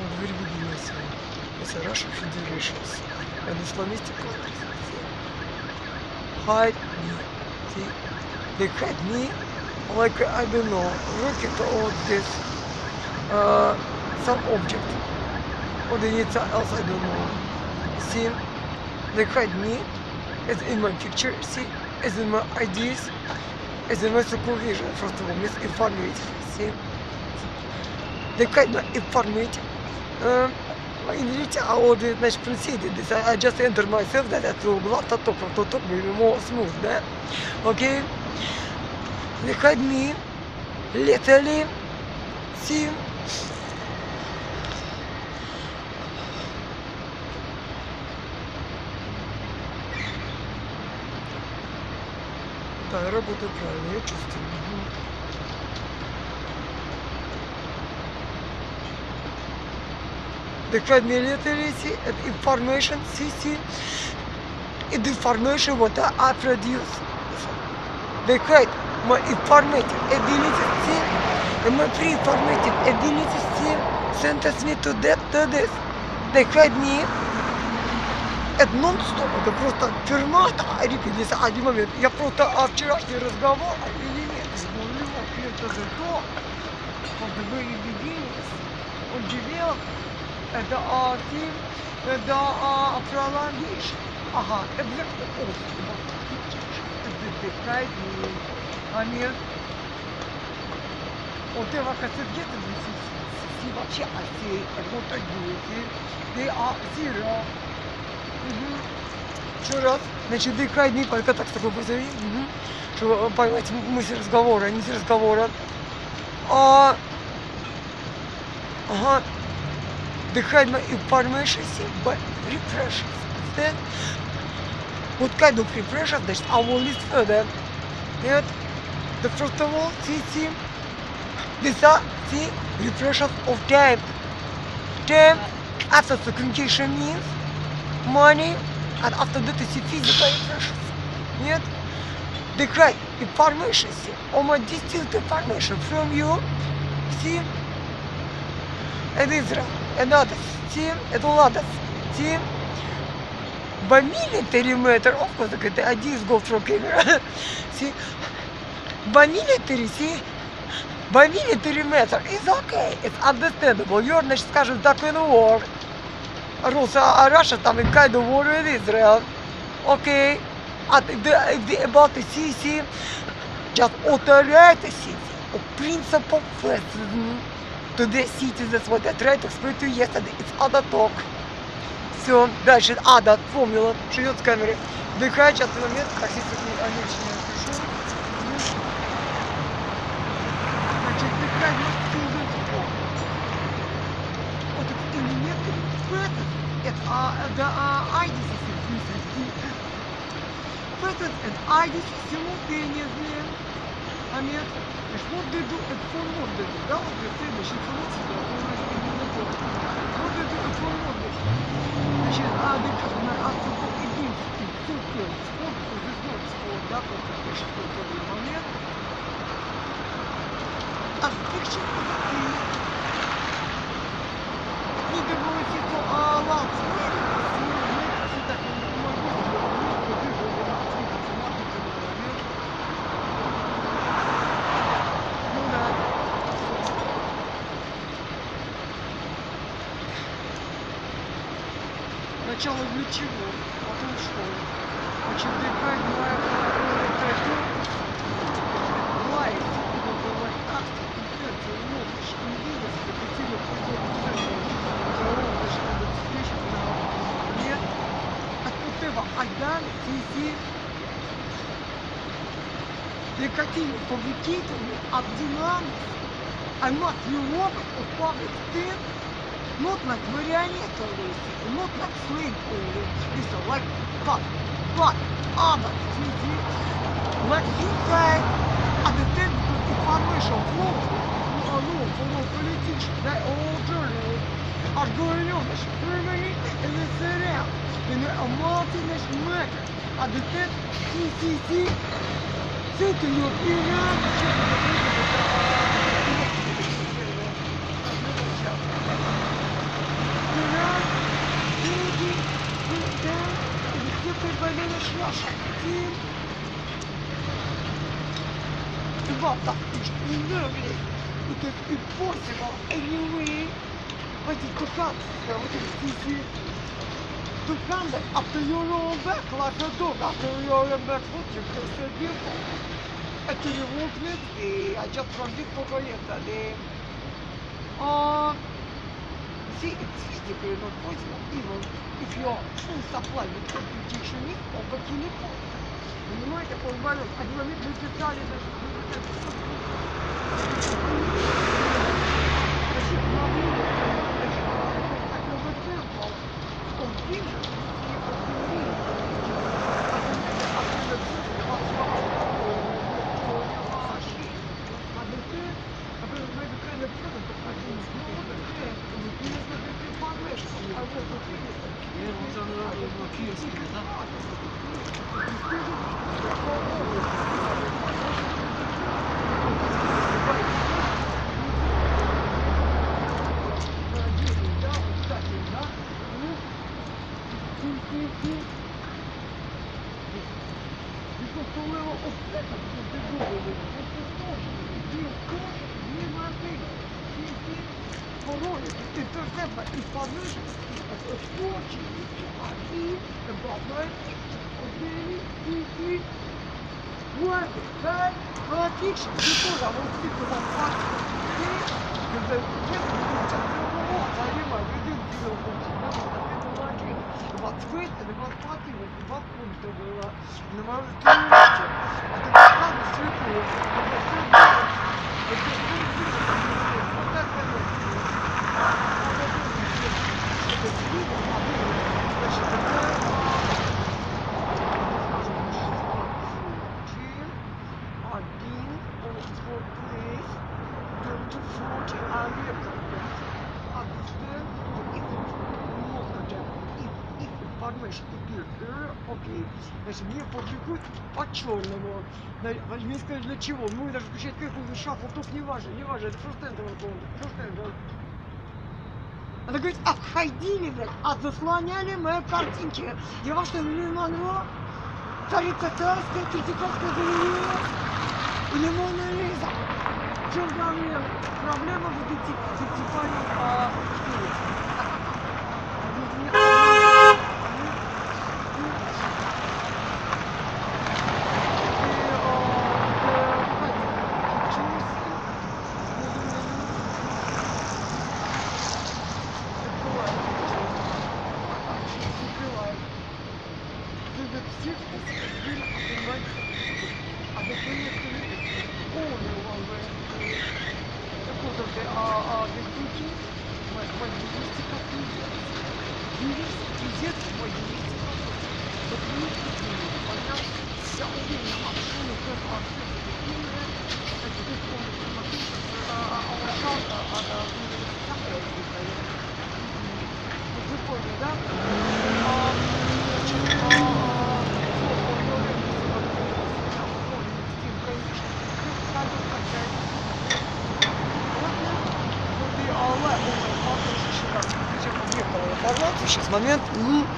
from the very beginning. So it's a Russian Federation and Islamistic countries. Hide me. See, they hide me like I don't know, rocket or this some object or they need something else I don't know. See, they hide me as in my picture. See, as in my ideas, as in my supervision. First of all, misinformative. See, they hide my informative. Видите, I already, значит, proceeded this. I just enter myself that to глав to talk more smooth, да? Okay? They hide me literally. See? Да, я работаю правильно, я чувствую. They hide me literacy and information, see, and the information what I produce. They hide my informative ability, see, and my pre-informative ability, see, sentence me to that, to this. They hide me это нон-стоп, это просто фермата, репелись один момент. Я просто вчерашний разговор или нет, в любом клиента за то, from the very beginning, он делал это team, это prolongation. Ага, exactly also. Это hide me. А нет. Вот это как-то где-то здесь вообще работать будет. They are zero. Еще раз. Значит, they hide me, только так с тобой позови. Чтобы поймать мысль разговора, не разговора. Ага. They hide my information by repression. Then, what kind of repression? Значит, I will list further. Нет. The first of all, see, these are the repression of time. Time after the communication means money, and after that is physical repression. Нет. They hide information, see, almost distilled information from you, see, and Israel, and others, see, and all others, see. By military matter, of course, the ideas go through camera, see. By military, see, by military matter, it's okay, it's understandable. You're not, скажем так, in a war. Russia там in kind of war with Israel. Okay. And if they about the CC, just authorize the city of principle fascism to the citizens, what I tried to explain to you yesterday. It's other talk. Все, дальше other формула, что идет с камеры. Дыхай, сейчас момент, так, если они очень не пишу. Значит, дыхай, вот этот элемент, это IDC. Present and IDC simultaneously. А нет. What they do and for what they do. Да, вот следующая информация, да, именно то. What they do and for what they do. Значит, they have на article identity, super, sport, this not sport, да, просто пишет тот момент. А fiction is a thing. Не договорится о лапсе. Начало для чего? Потом что? Значит, дыхать моя лайф, бывает акция, конференция, ночь, инвизис, репетирует нет? От вот этого Айдан, Сиси, никакими publicating от динамики, I'm not the robot of public thing. Not like marionette always, not like slave always, it's like but other like you try understand information flow for politicians, they all journalists are going on permanently in this area in a multinational matter. Understand CCC, Central European stop that immediately. It is impossible anyway. But it took us, to come back after your back like a dog, after your back foot, you can say beautiful. Actually, you walk with me, I just from this photo yesterday. See, it's physically not possible, even if your full supply with competition or bikini pop. Понимаете, полбалет, один момент мы писали даже окей. Значит, мне публикуют по черному. Мне сказали, для чего? Мы даже включать какой-то шафл, только не важно, это просто это вот. Она говорит, обходили, блядь, заслоняли мои картинки. Я вам что, Мерлин Монро, царица Царская, Третьяковская галерея или Мона Лиза? В чем проблема? Проблема в этой сейчас момент.